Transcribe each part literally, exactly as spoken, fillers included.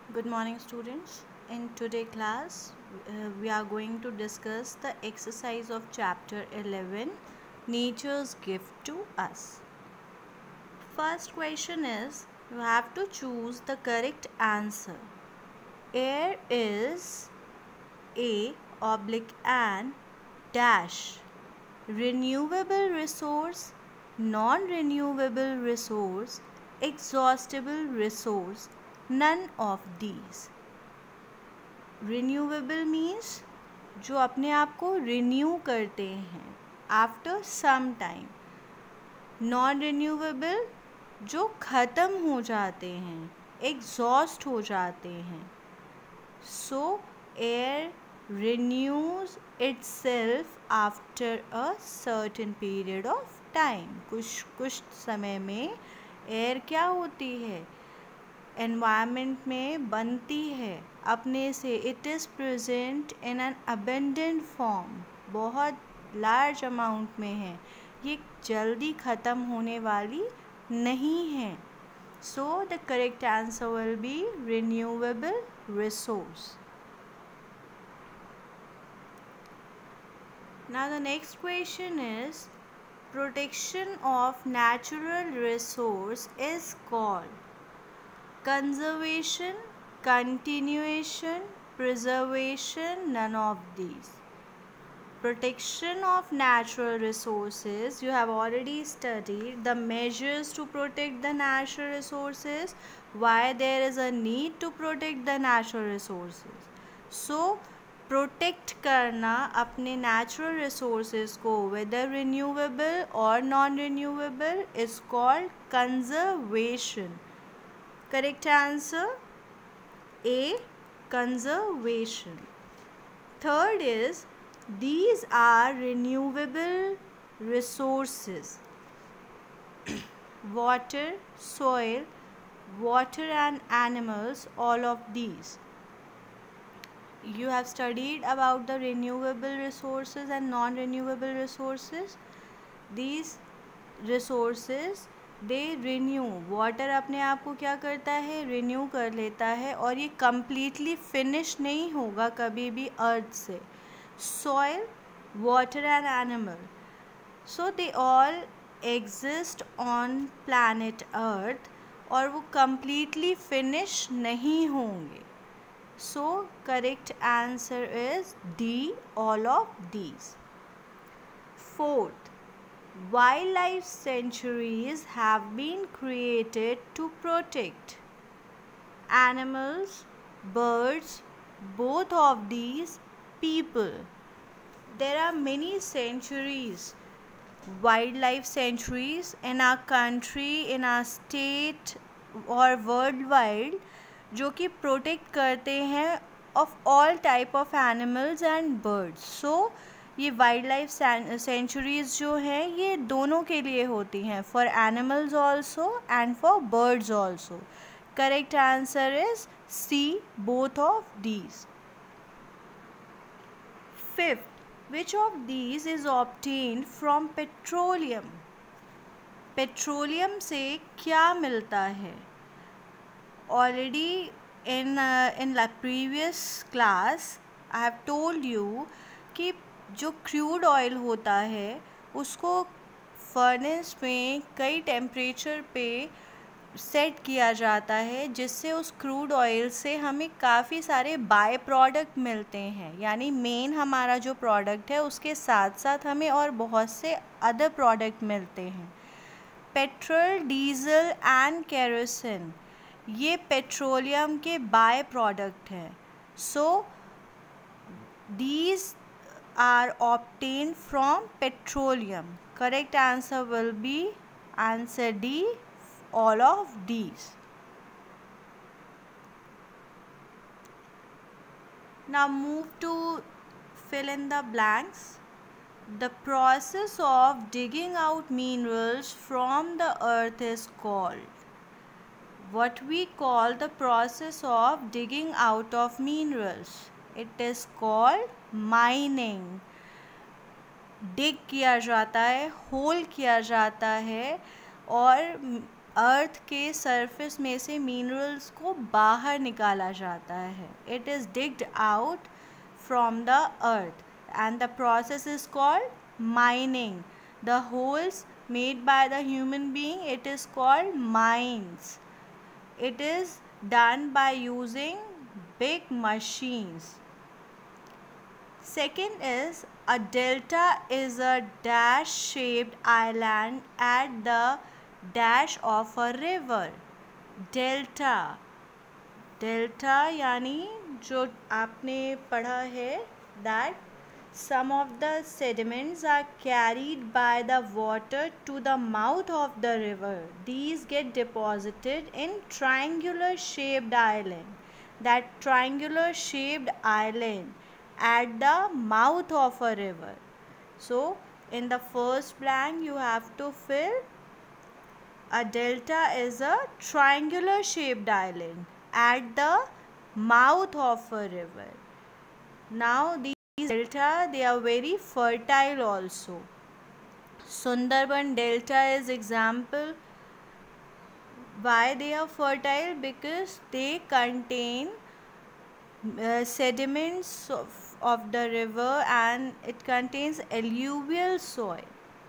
Good morning, students. In today's class, uh, we are going to discuss the exercise of chapter eleven, Nature's Gift to Us. First question is, you have to choose the correct answer. Air is A oblique an dash renewable resource, non-renewable resource, exhaustible resource, none of these. Renewable means जो अपने आप को renew करते हैं after some time. Non renewable जो ख़त्म हो जाते हैं, एग्जॉस्ट हो जाते हैं. So air renews itself after a certain period of time. कुछ कुछ समय में एयर क्या होती है, एनवायरनमेंट में बनती है अपने से. It is present in an abundant form, बहुत लार्ज अमाउंट में है, ये जल्दी ख़त्म होने वाली नहीं है. So the correct answer will be renewable resource. Now the next question is, protection of natural resource is called conservation, continuation, preservation, none of these. Protection of natural resources, you have already studied the measures to protect the natural resources, why there is a need to protect the natural resources. So protect करना अपने natural resources को, whether renewable और non renewable, is called conservation. Correct answer A, conservation. Third is, these are renewable resources: water, soil, water and animals, all of these. You have studied about the renewable resources and non-renewable resources. These resources they renew. water अपने आप को क्या करता है, renew कर लेता है, और ये completely finish नहीं होगा कभी भी अर्थ से. soil, water and animal, so they all exist on planet earth और वो completely finish नहीं होंगे. So correct answer is D, all of these. Fourth, wildlife sanctuaries have been created to protect animals, birds, both of these, people. There are many sanctuaries, wildlife sanctuaries in our country, in our state or worldwide, जो कि protect करते हैं of all type of animals and birds. So ये wild life sanctuaries जो हैं ये दोनों के लिए होती हैं, for animals also and for birds also. Correct answer is C, both of these. Fifth, which of these is obtained from petroleum. Petroleum से क्या मिलता है? Already in uh, in the previous class I have told you कि जो crude oil होता है उसको furnace में कई टेम्परेचर पे सेट किया जाता है, जिससे उस क्रूड ऑयल से हमें काफ़ी सारे बाय प्रोडक्ट मिलते हैं. यानी मेन हमारा जो प्रोडक्ट है उसके साथ साथ हमें और बहुत से अदर प्रोडक्ट मिलते हैं. पेट्रोल, डीजल एंड केरोसिन ये पेट्रोलियम के बाय प्रोडक्ट हैं. So these are obtain from petroleum. Correct answer will be answer D, all of these. Now move to fill in the blanks. The process of digging out minerals from the earth is called. What we call the process of digging out of minerals, it is called mining. dig किया जाता है, whole किया जाता है और अर्थ के surface में से मिनरल्स को बाहर निकाला जाता है. It is digged out from the earth and the process is called mining. The holes made by the human being, it is called mines. It is done by using big machines. Second is, a delta is a dash shaped island at the dash of a river. Delta delta यानी जो आपने पढ़ा है that some of the sediments are carried by the water to the mouth of the river. These get deposited in triangular shaped island. That triangular shaped island at the mouth of a river. So in the first blank you have to fill a delta is a triangular shaped island at the mouth of a river. Now the These delta, they are very fertile also. Sundarban delta is example. Why they are fertile? Because they contain uh, sediments of, of the river and it contains alluvial soil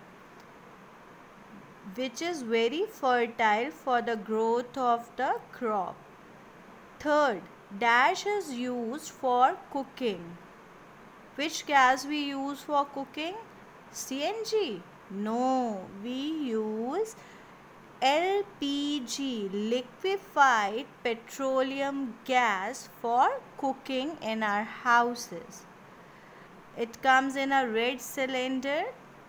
which is very fertile for the growth of the crop. Third, dash is used for cooking. Which gas we use for cooking? C N G? No, we use L P G, liquefied petroleum gas, for cooking in our houses. It comes in a red cylinder.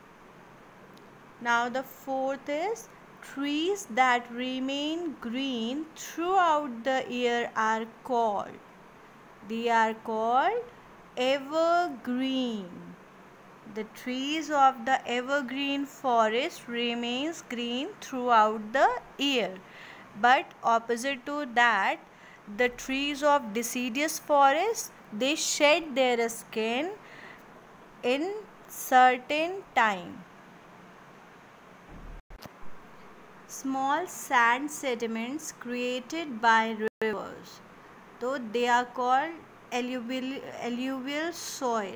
Now the fourth is, trees that remain green throughout the year are called. They are called evergreen. The trees of the evergreen forest remains green throughout the year. But opposite to that, the trees of deciduous forest, they shed their skin in certain time. Small sand sediments created by rivers, so they are called alluvial, alluvial soil.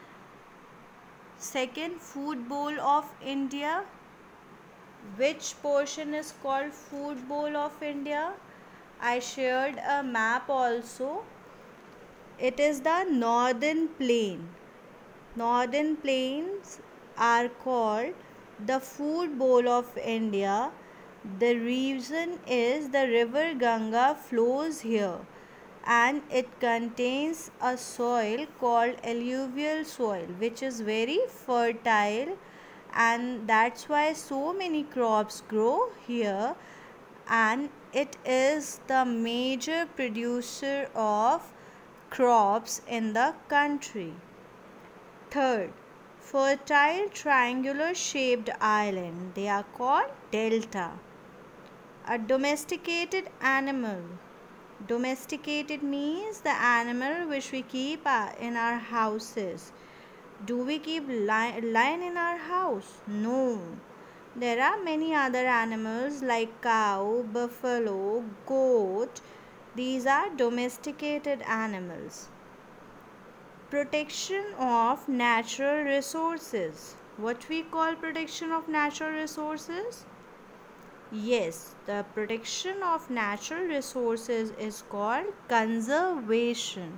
Second, food bowl of India. Which portion is called food bowl of India? I shared a map also. It is the northern plain. Northern plains are called the food bowl of India. The reason is the river Ganga flows here and it contains a soil called alluvial soil which is very fertile, and that's why so many crops grow here, and it is the major producer of crops in the country. Third, fertile triangular shaped island, they are called delta. A domesticated animal. Domesticated means the animal which we keep in our houses. Do we keep lion in our house? No. There are many other animals like cow, buffalo, goat. These are domesticated animals. Protection of natural resources. What we call protection of natural resources? Yes, the protection of natural resources is called conservation.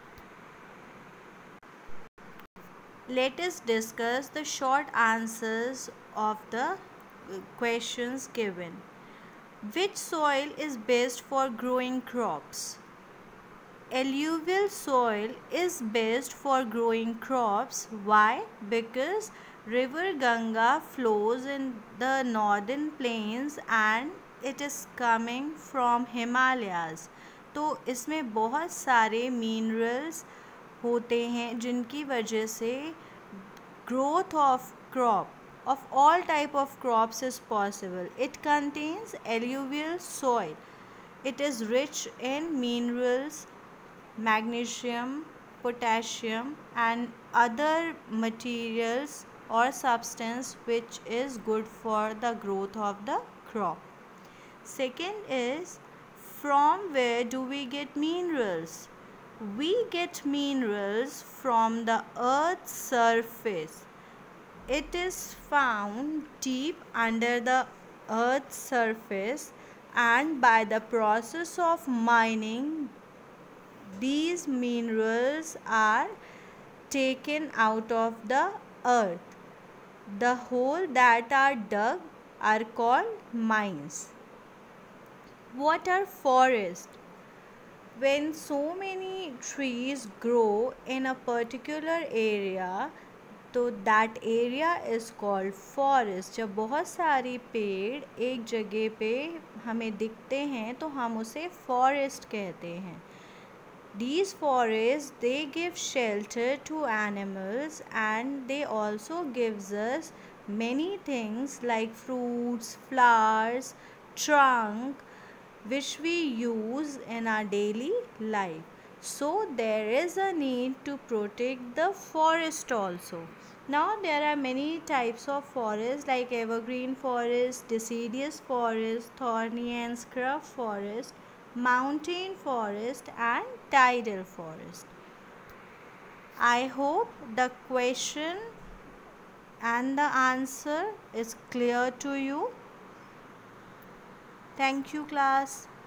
Let us discuss the short answers of the questions given. Which soil is best for growing crops? Alluvial soil is best for growing crops. Why? Because River Ganga flows in the northern plains and it is coming from Himalayas. तो इसमें बहुत सारे minerals होते हैं जिनकी वजह से growth of crop of all type of crops is possible. It contains alluvial soil. It is rich in minerals, magnesium, potassium and other materials or substance which is good for the growth of the crop. Second is, from where do we get minerals? We get minerals from the earth's surface. It is found deep under the earth's surface, and by the process of mining, these minerals are taken out of the earth. The holes that are dug are called mines. What are forests? When so many trees grow in a particular area, तो that area is called forest. जब बहुत सारे पेड़ एक जगह पे हमें दिखते हैं तो हम उसे forest कहते हैं. These forests, they give shelter to animals, and they also gives us many things like fruits, flowers, trunk, which we use in our daily life. So there is a need to protect the forest also. Now there are many types of forests like evergreen forest, deciduous forest, thorny and scrub forest, mountain forest and tidal forest. I hope the question and the answer is clear to you. Thank you, class.